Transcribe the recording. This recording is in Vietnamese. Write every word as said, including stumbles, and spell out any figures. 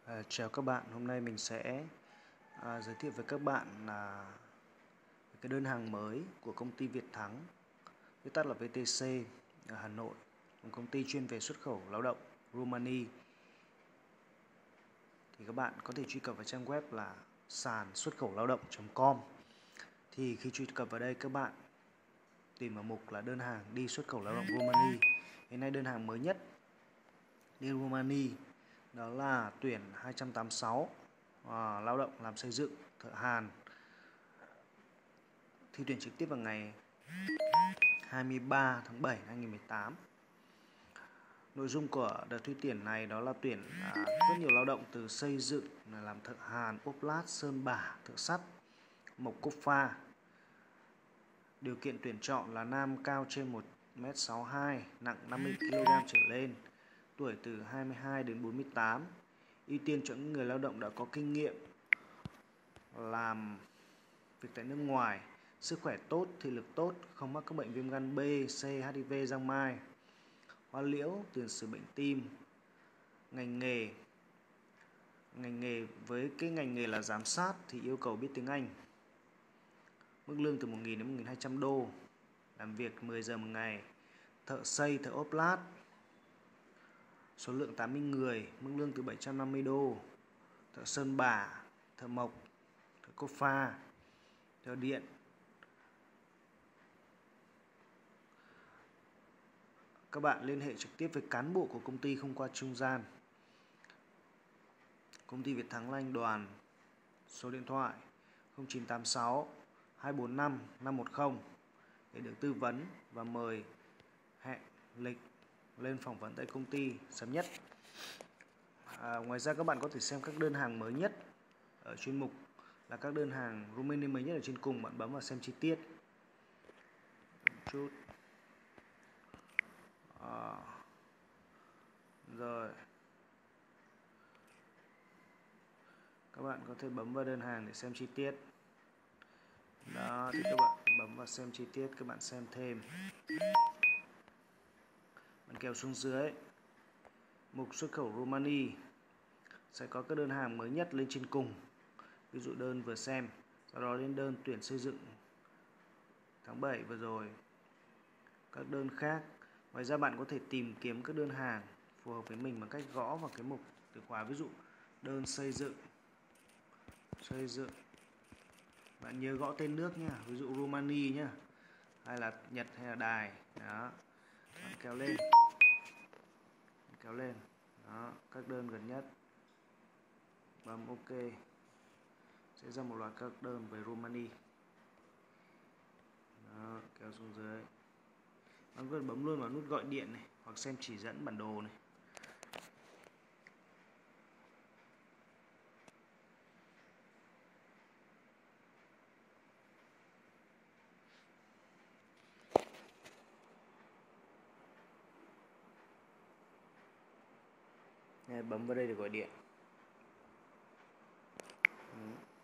À, chào các bạn, hôm nay mình sẽ à, giới thiệu với các bạn là cái đơn hàng mới của công ty Việt Thắng, viết tắt là vê tê xê ở Hà Nội, một công ty chuyên về xuất khẩu lao động Romania. Thì các bạn có thể truy cập vào trang web là sàn xuất khẩu lao động.com. Thì khi truy cập vào đây các bạn tìm vào mục là đơn hàng đi xuất khẩu lao động Romania. Hiện nay đơn hàng mới nhất đi Romania đó là tuyển hai trăm tám mươi sáu à, lao động làm xây dựng, thợ hàn, thi tuyển trực tiếp vào ngày hai mươi ba tháng bảy năm hai nghìn không trăm mười tám. Nội dung của đợt thi tuyển này đó là tuyển à, rất nhiều lao động từ xây dựng, làm thợ hàn, ốp lát, sơn bả, thợ sắt, mộc cốt pha. Điều kiện tuyển chọn là nam cao trên một mét sáu mươi hai, nặng năm mươi ki lô gam trở lên, tuổi từ hai mươi hai đến bốn mươi tám. Ưu tiên cho những người lao động đã có kinh nghiệm làm việc tại nước ngoài, sức khỏe tốt, thị lực tốt, không mắc các bệnh viêm gan B, C, hát i vê, giang mai, hoa liễu, tiền sử bệnh tim. Ngành nghề ngành nghề với cái ngành nghề là giám sát thì yêu cầu biết tiếng Anh. Mức lương từ một nghìn đến một nghìn hai trăm đô, làm việc mười giờ một ngày. Thợ xây, thợ ốp lát, số lượng tám mươi người, mức lương từ bảy trăm năm mươi đô. Thợ sơn bả, thợ mộc, thợ cốt pha, thợ điện. Các bạn liên hệ trực tiếp với cán bộ của công ty không qua trung gian. Công ty Việt Thắng là anh Đoàn. Số điện thoại không chín tám sáu hai bốn năm năm một không để được tư vấn và mời hẹn lịch lên phỏng vấn tại công ty sớm nhất. À, ngoài ra các bạn có thể xem các đơn hàng mới nhất ở chuyên mục là các đơn hàng Romania mới nhất ở trên cùng. Bạn bấm vào xem chi tiết một chút. À, rồi các bạn có thể bấm vào đơn hàng để xem chi tiết. Đó, thì các bạn bấm vào xem chi tiết, các bạn xem thêm. Bạn kéo xuống dưới mục xuất khẩu Romania sẽ có các đơn hàng mới nhất lên trên cùng. Ví dụ đơn vừa xem, sau đó lên đơn tuyển xây dựng tháng bảy vừa rồi, các đơn khác. Ngoài ra bạn có thể tìm kiếm các đơn hàng phù hợp với mình bằng cách gõ vào cái mục từ khóa, ví dụ đơn xây dựng xây dựng bạn nhớ gõ tên nước nha, ví dụ Romania nhá, hay là Nhật hay là Đài. Đó, bạn kéo lên kéo lên đó, các đơn gần nhất, bấm OK, sẽ ra một loạt các đơn về Romania. Đó, kéo xuống dưới, bạn có thể bấm luôn vào nút gọi điện này hoặc xem chỉ dẫn bản đồ này. Bấm vào đây để gọi điện.